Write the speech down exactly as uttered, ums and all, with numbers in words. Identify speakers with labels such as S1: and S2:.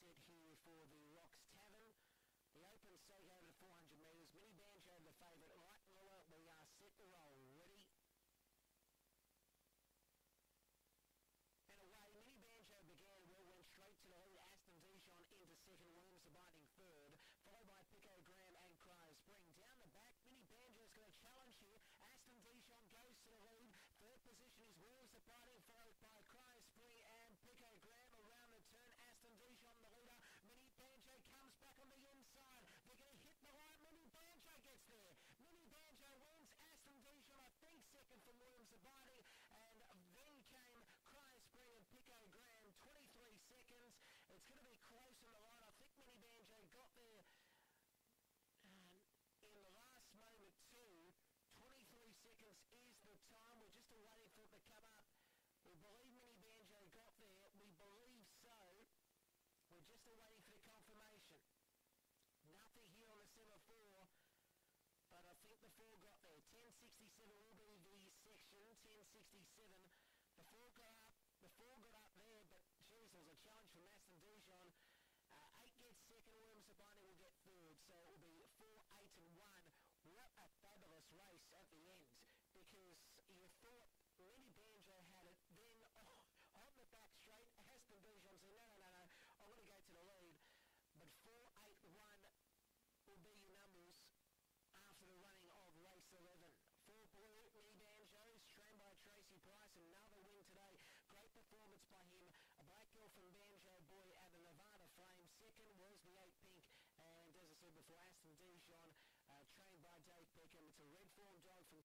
S1: set here for the Rocks Tavern. The open stake over the four hundred metres. Mini Banjo the favourite. Light Lure, we are set to roll. Ready? And away, Mini Banjo began well, went straight to the lead. Aston Dijon into second, Williams Abiding third, followed by Pico Graham and Cryo Spring. Down the back, Mini Banjo's going to challenge here. Aston Dijon goes to the lead. Third position is Williams Abiding, followed by Cryo Spring and Pico Graham around the turn. Aston Dijon the leader. Mini Banjo comes back on the inside. They're going to hit the line. Mini Banjo gets there. Mini Banjo wins. Aston Dijon, I think, second from Williams Abiding. And then came Cryo Spring and Pico Graham, twenty-three seconds. It's going to be close on the line. I think Mini Banjo got there um, in the last moment too. twenty-three seconds is the time. We're just waiting for it to come up. We believe Mini Banjo got there. We believe so. We're just waiting for the confirmation. Nothing here on the semaphore, but I think the four got there. ten sixty-seven will be the section. ten sixty-seven. The four got up. The four got up there, but geez, there was a challenge from Aston Dijon. Uh, eight gets second, Williams Abiding will get third, so it will be four, eight and one. What a fabulous race at the end, because you thought Mini Banjo had it, then oh, on the back straight, Aston Dijon said, no, no, no, no, I'm going to go to the lead. But four, eight, one will be your numbers after the running of race eleven. Four blue, Mini Banjos, trained by Tracy Price, another win today. Great performance by him. A black girl from Banjo Boy at the Nevada Flame. Second was the eight pink, and as I said before, Aston Dijon, uh, trained by Dave Peckham. It's a red form dog from